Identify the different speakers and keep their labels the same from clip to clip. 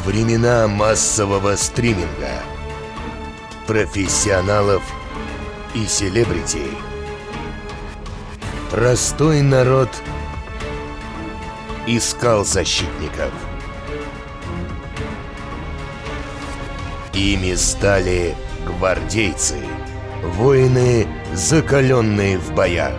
Speaker 1: Времена массового стриминга, профессионалов и селебрити. Простой народ искал защитников. Ими стали гвардейцы, воины, закаленные в боях.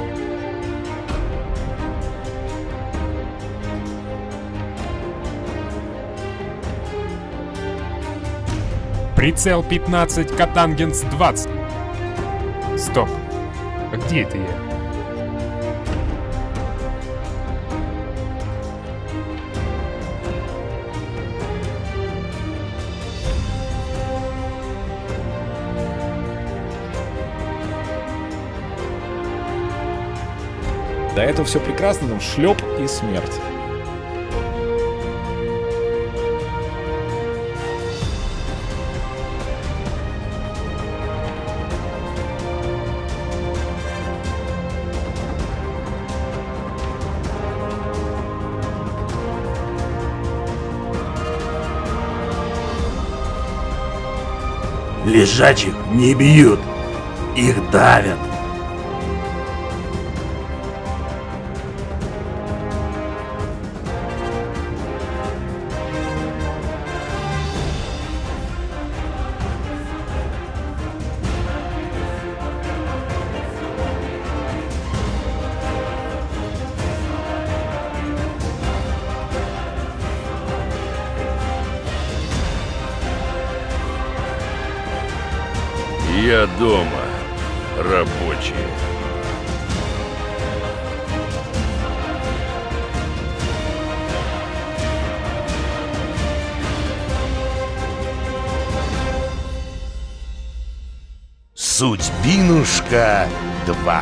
Speaker 2: Прицел 15, Катангенс 20. Стоп. А где это я?
Speaker 3: До этого все прекрасно, там шлеп и смерть.
Speaker 4: Лежачих не бьют, их давят.
Speaker 5: Я дома, рабочие.
Speaker 1: Судьбинушка 2.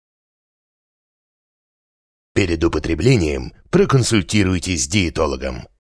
Speaker 1: Перед употреблением проконсультируйтесь с диетологом.